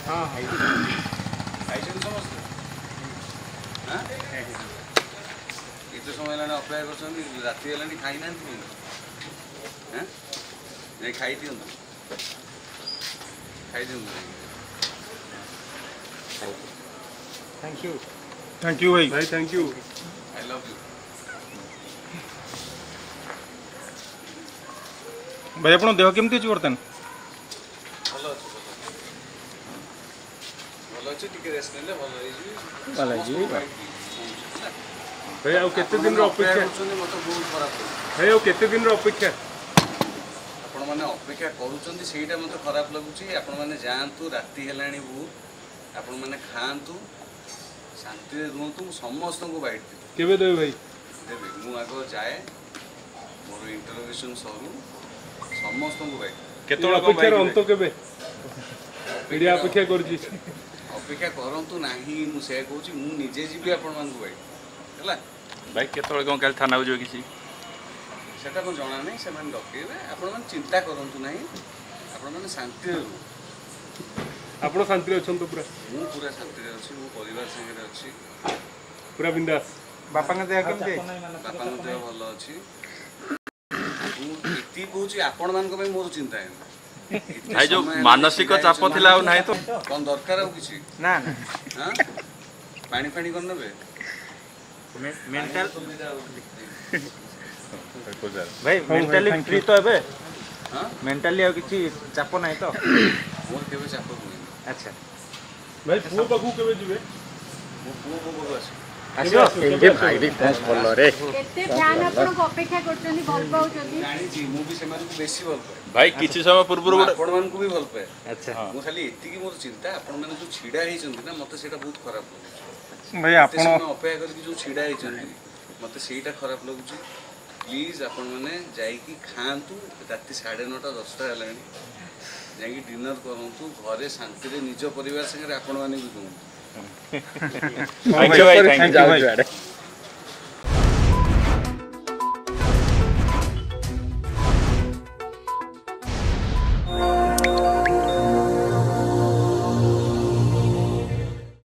हाँ खाइछन समस्त हां इतो समय लाने अपेक्षा करछन राति हेलानी खाइ नांती हां नहीं खाइ दियन थैंक यू भाई thank you I love you भाई अपन देह केमती अछि बर्तन भल अच्छे टिके रेस्ट नेले भल जी भाई आउ केते दिन रो अपेक्षा मते बहुत खराब भाई आउ केते दिन रो अपेक्षा आपण माने अपेक्षा करूचंदी सेटा मते खराब लागुची आपण माने जांतु राति हेलाणी बहुत आपण माने खांतु शांति रे रहंतु समस्त को बाइट केबे देबे भाई देबे मु आगो जाए मोर इंटरोगेशन सरू समस्त को बाइट केतोला अपेक्षा अंत केबे मीडिया अपेक्षा करजी अपेक्षा करंतु नाही मु से कहूची मु निजे जीबी आपण मान को बाइट हला भाई केतोले कोन काल थाना जो किसी सेटा को जणा नै से मान डकेबे आपण मान चिंता करंतु नाही आपण मान शांति रे आपण शांति रे अछन तो पूरा मु पूरा शांति रे अछि मु परिवार संगे रे अछि पूरा बिंदास बापा के देह केमती बापा को देह भल अछि मु इति कहूची आपण मान को भाई मोर चिंता है भाई जो मानसिक चाप थिला आ नाही तो कोन दरकार हो किछि ना हां पानी पानी कोन नेबे मेंटल भाई मेंटली फ्री तो हेबे हां मेंटली आ किछि चाप नाही तो मोर केबे चाप होई अच्छा भाई पुओ बाबू केबे जिवे मो पुओ को अछि आसियो ए भाई भी पहुंच बोल रे केते ध्यान अपन को अपेक्षा करछनी भल पाउछनी जानि जी मु भी सेमान को बेसी भल पाए भाई किछि समय पूर्व आपण मान को भी भल पाए अच्छा मु खाली एति की मोर चिंता आपण माने जो छिडा हेइ छथि ना मते सेटा बहुत खराब लागुଛି भाई आपण अपेक्षा करके जो छिडा हेइ छथि मते सेटा खराब लागुଛି प्लीज आपण माने जाई की खांतु राति 9:30 10टा हलानी जाई की डिनर करंतु घरे शांति रे निज परिवार संगे आपण माने भी कहू थैंक यू भाई